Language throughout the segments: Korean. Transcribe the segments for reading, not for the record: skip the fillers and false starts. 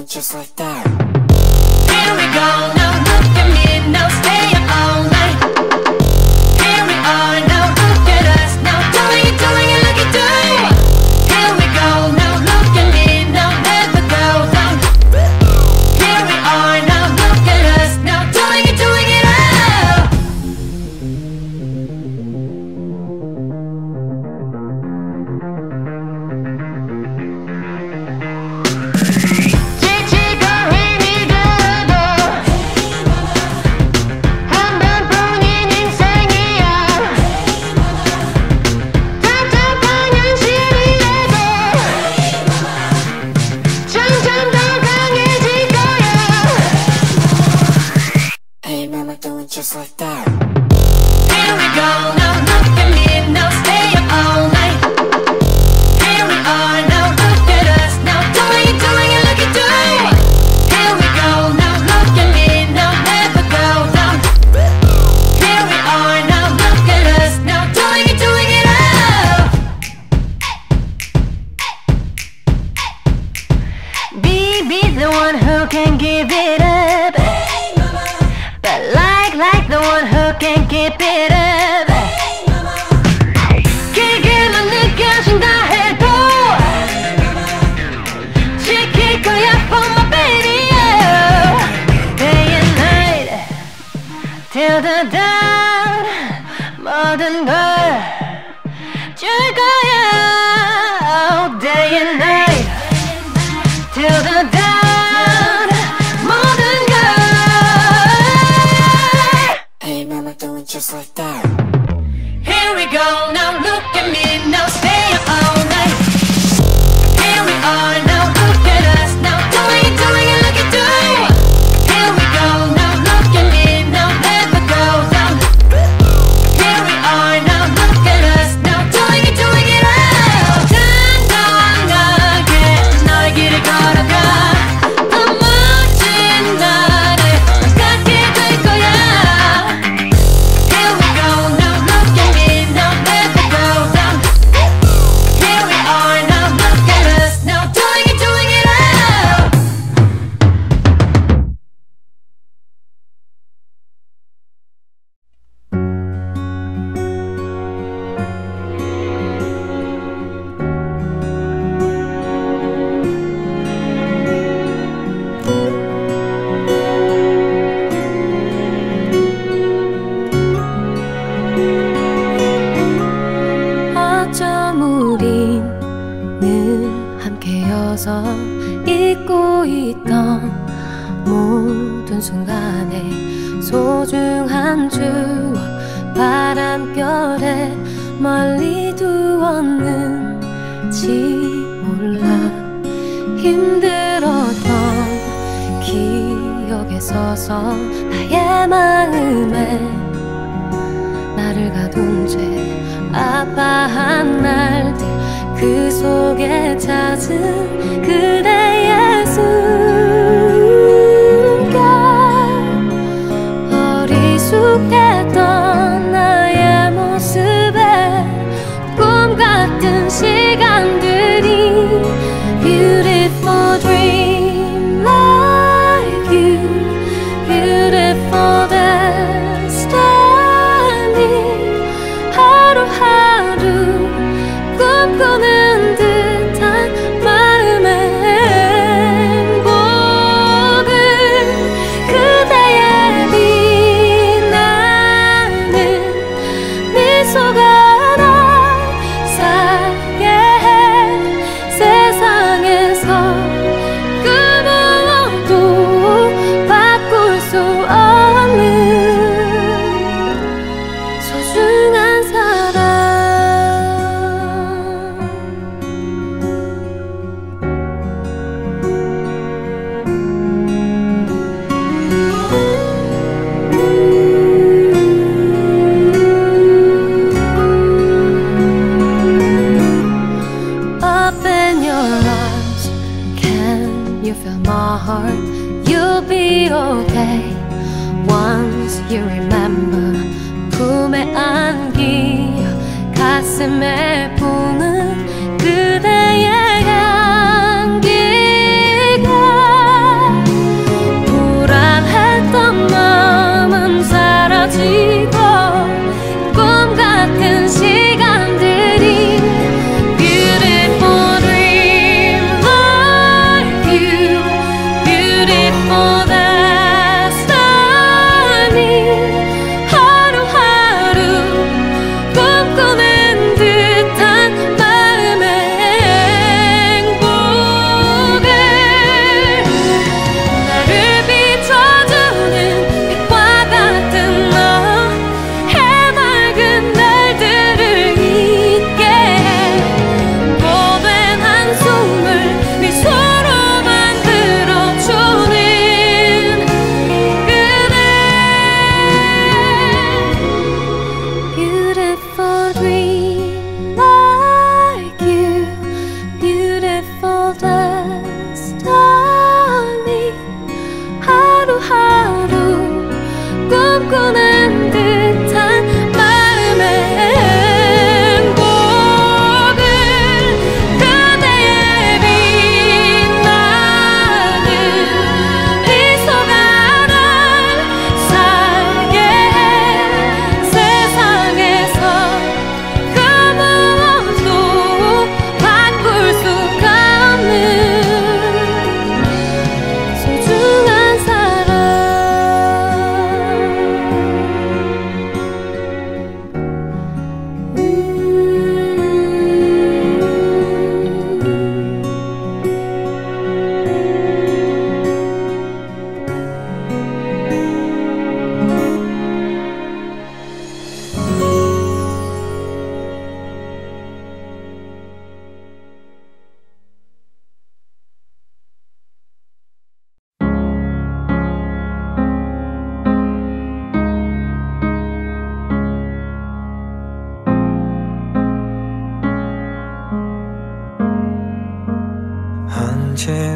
doing just like that. Here we go, now look at me, now stay up all night. Here we are, now look at us, now doing it like you do. Here we go, now look at me, now never go down. Here we are, now look at us, now doing it out. 지치고 힘이 들어도 한 번뿐인 인생이야. 답답한 현실이라도 점점 더 강해질 거야. Hey mama, doing just like that. Here we go, now look at me, now stay up all night. Here we are, now look at us, now doing it like you do. Here we go, now look at me, now never go down. Here we are, now look at us, now doing it out. Be the one who can give it up. But like the one who can keep it up. 길게만 느껴진다 해도 지킬 거야 for my baby. Day and night till the dawn 모든 걸 줄 거야. Day and night till the dawn 모든 걸. Hey mama, doing just like that. Here we go, now look at me, now stay up all night. Here we are, now look at us, now doing it like you do. Here we go, now look at me, now never go down. Here we are, now look at us, now doing it out. 당당하게 너의 길을 걸어가. 더 멋진 나를 갖게 될 거야. Here we go, now look at me, now never go down. Here we are, now look at us, now doing it out. 어쩜 우린 늘 함께여서 잊고 있던 모든 순간에 소중한 추억 바람결에 멀리 두었는지 몰라. 힘들었던 기억에 서서 나의 마음에 나를 가둔 채 아파한 날들 그 속에 찾은 그대의 숨결. 어리숙했던 나의 모습에 꿈 같은 시간들이 Beautiful dream like you, beautiful destiny. 하루하루 꿈꾸는 듯한 마음의 행복을 그대의 빛나는 미소가 날 살게 해. 세상에서 그 무엇도 바꿀 수 없는 소중한 사람. Up in your arms, can you feel my heart? You'll be okay once you remember. 품에 안기 가슴에 부는 그대의 향기가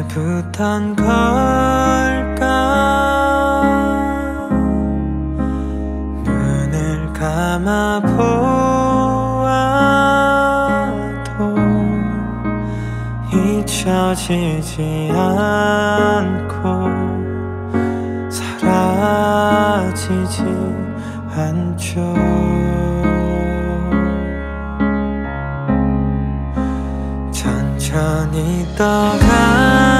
아프던 걸까? 눈을 감아 보아도 잊혀지지 않고 사라지지 않죠. 천천히 떠가